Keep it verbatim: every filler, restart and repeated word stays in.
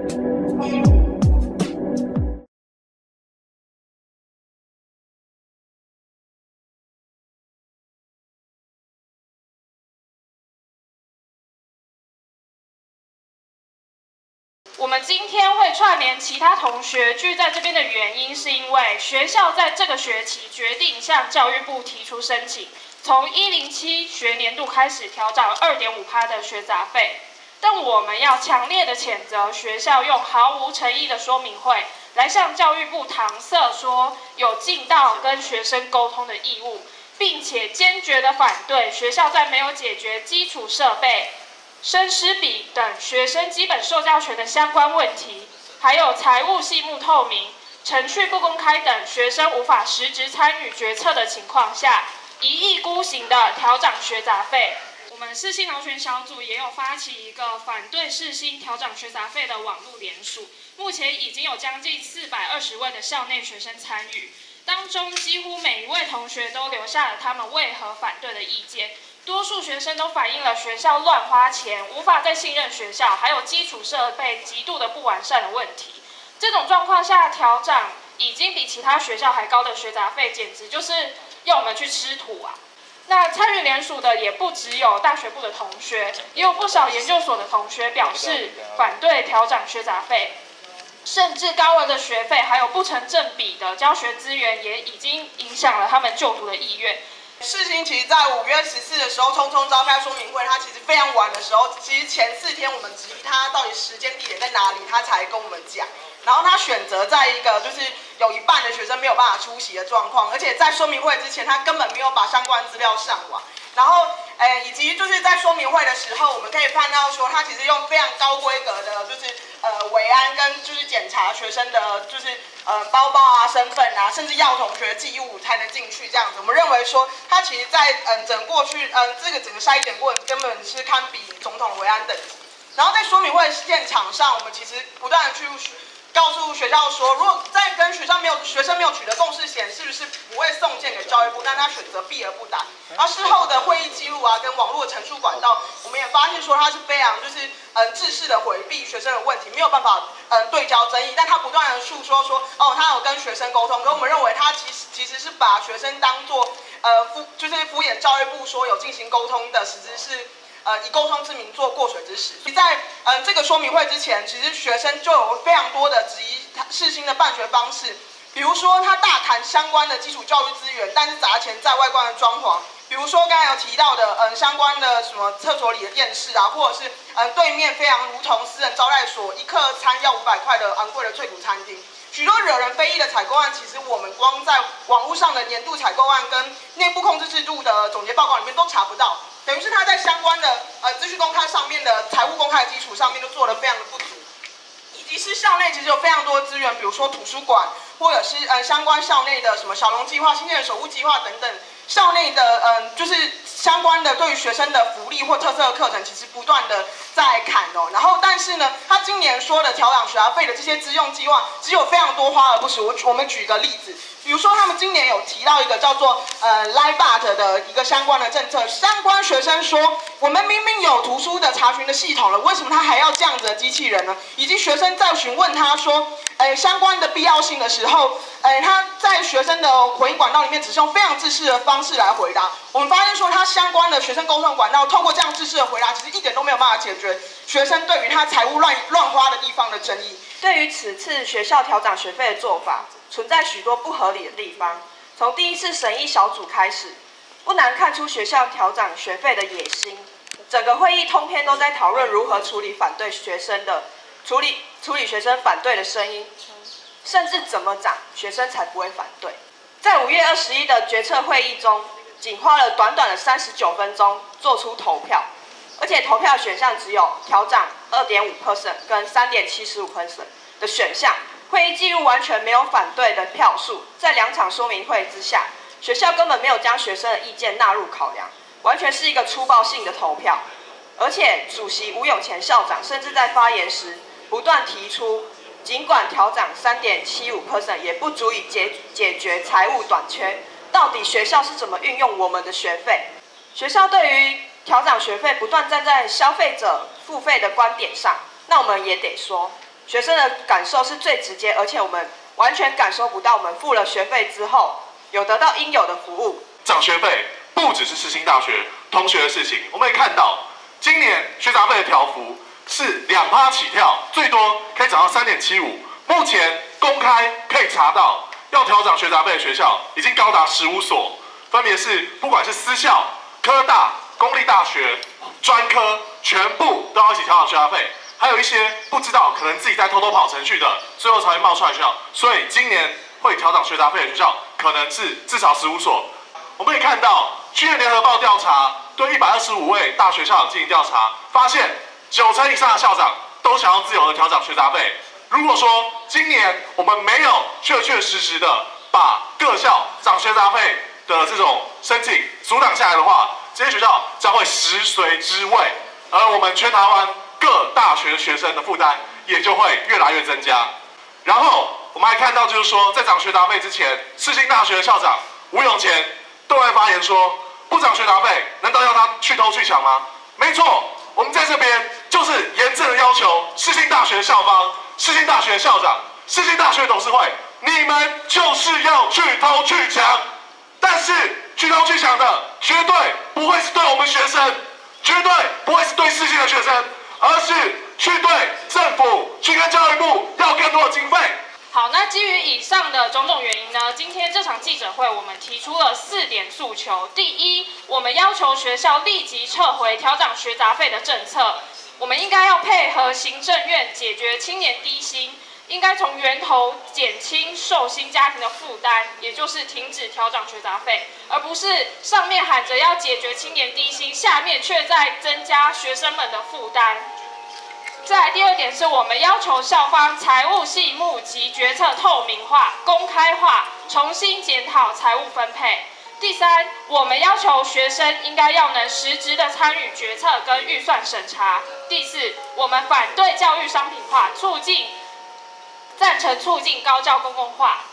我们今天会串联其他同学聚在这边的原因，是因为学校在这个学期决定向教育部提出申请，从一零七学年度开始调涨 百分之二点五 的学杂费。但我们要强烈的谴责学校用毫无诚意的说明会来向教育部搪塞说有尽到跟学生沟通的义务，并且坚决的反对学校在没有解决基础设备、生师比等学生基本受教权的相关问题，还有财务细目透明、程序不公开等学生无法实质参与决策的情况下，一意孤行的调涨学杂费。我们世新劳权小组也有发起一个反对世新调涨学杂费的网络联署，目前已经有将近四百二十位的校内学生参与，当中几乎每一位同学都留下了他们为何反对的意见。多数学生都反映了学校乱花钱，无法再信任学校，还有基础设备极度的不完善的问题。这种状况下，调涨已经比其他学校还高的学杂费，简直就是要我们去吃土啊！那参与联署的也不只有大学部的同学，也有不少研究所的同学表示反对调涨学杂费，甚至高额的学费还有不成正比的教学资源，也已经影响了他们就读的意愿。 世新其实在五月十四的时候匆匆召开说明会，他其实非常晚的时候，其实前四天我们质疑他到底时间地点在哪里，他才跟我们讲。然后他选择在一个就是有一半的学生没有办法出席的状况，而且在说明会之前，他根本没有把相关资料上网。然后，呃，以及就是在说明会的时候，我们可以看到说，他其实用非常高规格的，就是呃维安跟就是检查学生的，就是呃包包啊、身份啊，甚至要同学记录才能进去这样子。我们认为说，他其实在嗯、呃、整过去嗯、呃、这个整个筛检过程根本是堪比总统维安等级。然后在说明会现场上，我们其实不断的去告诉学校说，如果在跟学校没有学生没有取得共识前，是不是不会送件给教育部？但他选择避而不答。然后事后的会议记录啊，跟网络的陈述管道，我们也发现说他是非常就是嗯制式的回避学生的问题，没有办法嗯对焦争议。但他不断的诉说说哦，他有跟学生沟通，可我们认为他其实其实是把学生当作呃敷就是敷衍教育部说有进行沟通的，实质是。呃，以沟通之名做过水之事。在嗯这个说明会之前，其实学生就有非常多的质疑世新的办学方式，比如说他大谈相关的基础教育资源，但是砸钱在外观的装潢，比如说刚才有提到的嗯相关的什么厕所里的电视啊，或者是嗯对面非常如同私人招待所一客餐要五百块的昂贵的脆骨餐厅。许多惹人非议的采购案，其实我们光在网络上的年度采购案跟内部控制制度的总结报告里面都查不到。等于是他在相关的呃资讯公开上面的财务公开的基础上面都做得非常的不足，以及是校内其实有非常多的资源，比如说图书馆，或者是呃相关校内的什么小农计划、青年守护计划等等，校内的嗯、呃、就是相关的对于学生的福利或特色的课程，其实不断的在砍哦。然后但是呢，他今年说的调涨学杂费的这些资用计划，只有非常多花而不实。我我们举个例子。比如说，他们今年有提到一个叫做呃 LIBOT 的一个相关的政策，相关学生说，我们明明有图书的查询的系统了，为什么他还要这样子的机器人呢？以及学生在询问他说，呃相关的必要性的时候，呃他在学生的回应管道里面只是用非常自私的方式来回答。我们发现说，他相关的学生沟通管道，透过这样自私的回答，其实一点都没有办法解决学生对于他财务乱乱花的地方的争议。 对于此次学校调涨学费的做法，存在许多不合理的地方。从第一次审议小组开始，不难看出学校调涨学费的野心。整个会议通篇都在讨论如何处理反对学生的处理处理学生反对的声音，甚至怎么涨学生才不会反对。在五月二十一的决策会议中，仅花了短短的三十九分钟做出投票，而且投票选项只有调涨 百分之二点五 跟 百分之三点七五 的选项。会议记录完全没有反对的票数，在两场说明会之下，学校根本没有将学生的意见纳入考量，完全是一个粗暴性的投票。而且主席吴永前校长甚至在发言时不断提出，尽管调涨 百分之三点七五 也不足以解解决财务短缺，到底学校是怎么运用我们的学费？学校对于调涨学费不断站在消费者付费的观点上，那我们也得说， 学生的感受是最直接，而且我们完全感受不到我们付了学费之后有得到应有的服务。 涨学费不只是世新大学同学的事情，我们也看到今年学杂费的调幅是两趴起跳，最多可以涨到三点七五。目前公开可以查到要调涨学杂费的学校已经高达十五所，分别是不管是私校、科大、公立大学、专科，全部都要一起调涨学杂费。还有一些不知道，可能自己在偷偷跑程序的，最后才会冒出来的学校。所以今年会调涨学杂费的学校，可能是至少十五所。我们可以看到，去年联合报调查对一百二十五位大学校长进行调查，发现九成以上的校长都想要自由的调涨学杂费。如果说今年我们没有确确实实的把各校涨学杂费的这种申请阻挡下来的话，这些学校将会食髓知味，而我们全台湾各大学学生的负担也就会越来越增加。然后我们还看到，就是说在涨学杂费之前，世新大学的校长吴永乾对外发言说，不涨学杂费，难道要他去偷去抢吗？没错，我们在这边就是严正的要求世新大学的校方、世新大学的校长、世新大学董事会，你们就是要去偷去抢，但是去偷去抢的绝对不会是对我们学生，绝对不会是对世新的学生，而是去对政府、去跟教育部要更多的经费。 好，那基于以上的种种原因呢，今天这场记者会我们提出了四点诉求。第一，我们要求学校立即撤回调涨学杂费的政策，我们应该要配合行政院解决青年低薪，应该从源头减轻受薪家庭的负担，也就是停止调涨学杂费，而不是上面喊着要解决青年低薪，下面却在增加学生们的负担。再来第二点是我们要求校方财务细目及决策透明化、公开化，重新检讨财务分配。第三，我们要求学生应该要能实质的参与决策跟预算审查。第四，我们反对教育商品化，促进赞成促进高教公共化。